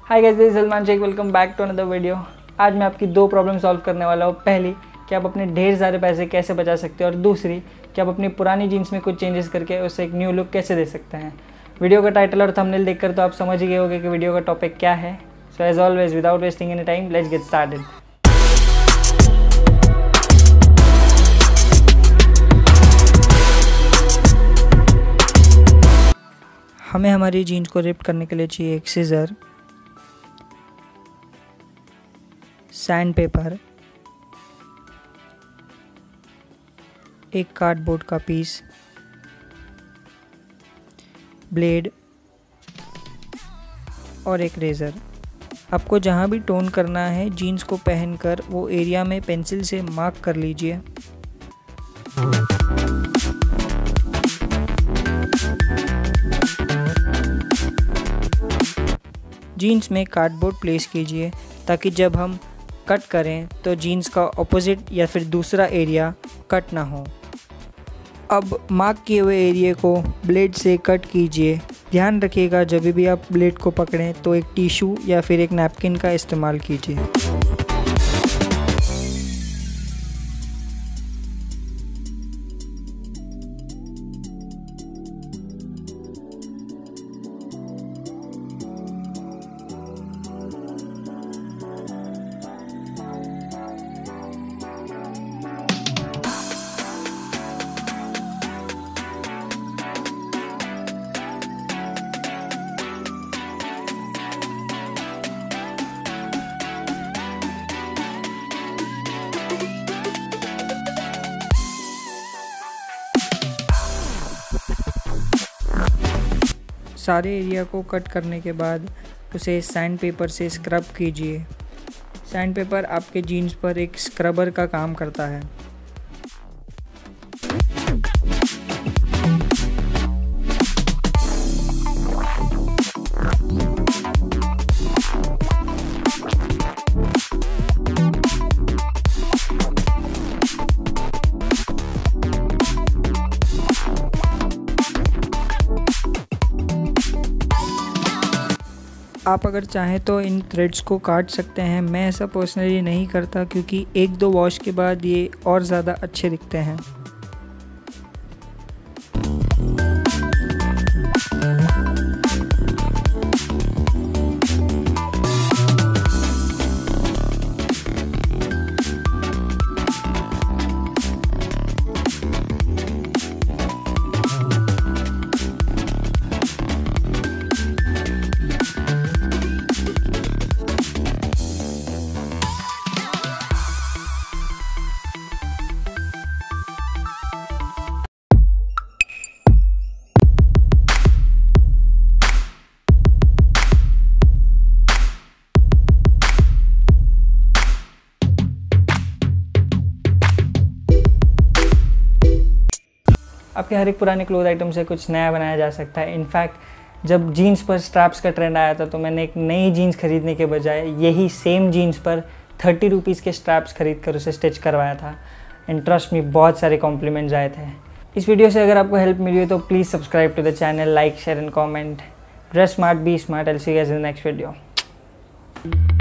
Hi guys, this is Salman Shaikh. Welcome back to another video. आज मैं आपकी दो प्रॉब्लम सॉल्व करने वाला हूँ। पहली कि आप अपने ढेर सारे पैसे कैसे बचा सकते हैं और दूसरी कि आप अपनी पुरानी जीन्स में कुछ चेंजेस करके उसे एक न्यू लुक कैसे दे सकते हैं। वीडियो का टाइटल और थंबनेल देखकर तो आप समझ ही गए होंगे कि वीडियो का टॉपिक क्या है। So as always without wasting any time, let's get started. हमें हमारी जीन्स को रिप करने के लिए चाहिए एक सीजर, सैंड पेपर, एक कार्डबोर्ड का पीस, ब्लेड और एक रेज़र। आपको जहाँ भी टोन करना है जीन्स को पहनकर वो एरिया में पेंसिल से मार्क कर लीजिए। जीन्स में कार्डबोर्ड प्लेस कीजिए ताकि जब हम कट करें तो जीन्स का ऑपोजिट या फिर दूसरा एरिया कट ना हो। अब मार्क किए हुए एरिया को ब्लेड से कट कीजिए। ध्यान रखिएगा जब भी आप ब्लेड को पकड़ें तो एक टिश्यू या फिर एक नैपकिन का इस्तेमाल कीजिए। सारे एरिया को कट करने के बाद उसे सैंड पेपर से स्क्रब कीजिए। सैंड पेपर आपके जीन्स पर एक स्क्रबर का काम करता है। आप अगर चाहें तो इन थ्रेड्स को काट सकते हैं। मैं ऐसा पर्सनली नहीं करता क्योंकि एक दो वॉश के बाद ये और ज़्यादा अच्छे दिखते हैं। आपके हर एक पुराने क्लोथ आइटम से कुछ नया बनाया जा सकता है। इनफैक्ट जब जीन्स पर स्ट्रैप्स का ट्रेंड आया था तो मैंने एक नई जीन्स खरीदने के बजाय यही सेम जीन्स पर 30 रुपीज़ के स्ट्रैप्स खरीद कर उसे स्टिच करवाया था। एंड ट्रस्ट में बहुत सारे कॉम्प्लीमेंट्स आए थे। इस वीडियो से अगर आपको हेल्प मिली हो तो please subscribe to the channel, like, share and comment. Dress smart, be smart. I will see you guys in the next video.